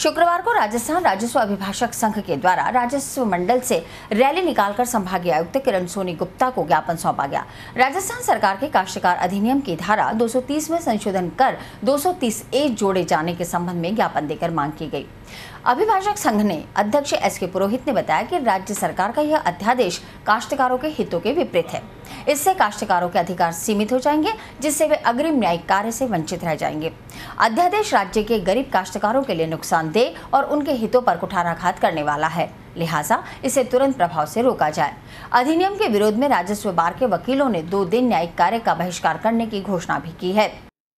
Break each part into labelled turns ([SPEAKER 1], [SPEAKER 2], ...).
[SPEAKER 1] शुक्रवार को राजस्थान राजस्व अभिभाषक संघ के द्वारा राजस्व मंडल से रैली निकालकर संभागीय आयुक्त किरण सोनी गुप्ता को ज्ञापन सौंपा गया। राजस्थान सरकार के काश्तकार अधिनियम की धारा 230 में संशोधन कर 230A जोड़े जाने के संबंध में ज्ञापन देकर मांग की गई। अभिभाषक संघ ने अध्यक्ष SK पुरोहित ने बताया कि राज्य सरकार का यह अध्यादेश काश्तकारों के हितों के विपरीत है। इससे काश्तकारों के अधिकार सीमित हो जाएंगे, जिससे वे अग्रिम न्यायिक कार्य से वंचित रह जाएंगे। अध्यादेश राज्य के गरीब काश्तकारों के लिए नुकसानदेह और उनके हितों पर कुठाराघात करने वाला है, लिहाजा इसे तुरंत प्रभाव से रोका जाए। अधिनियम के विरोध में राजस्व बार के वकीलों ने 2 दिन न्यायिक कार्य का बहिष्कार करने की घोषणा भी की है।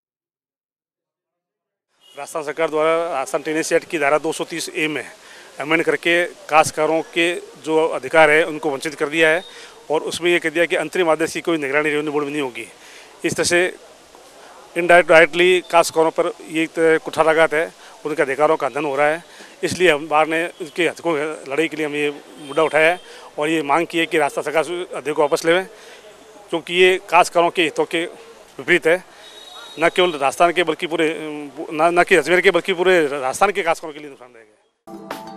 [SPEAKER 2] राजस्थान सरकार द्वारा राजस्थान टेनेसी एक्ट की धारा 230A में अमेंड करके काश्तकारों के जो अधिकार है उनको वंचित कर दिया है और उसमें ये कह दिया कि अंतरिम आदेश की कोई निगरानी रेवेन्यू बोर्ड में नहीं होगी। इस तरह से डायरेक्टली काश्तकारों पर ये कुठाराघात है, उनके अधिकारों का हनन हो रहा है। इसलिए हम बार ने उनके हकों की लड़ाई के लिए हम ये मुद्दा उठाया है और ये मांग की है कि राजस्थान सरकार अध्यक्ष को वापस लेवें, क्योंकि ये काश्तकारों के हितों के विपरीत है। न केवल राजस्थान के बल्कि पूरे न कि अजमेर के बल्कि पूरे राजस्थान के काश्तकारों के लिए नुकसानदायक है।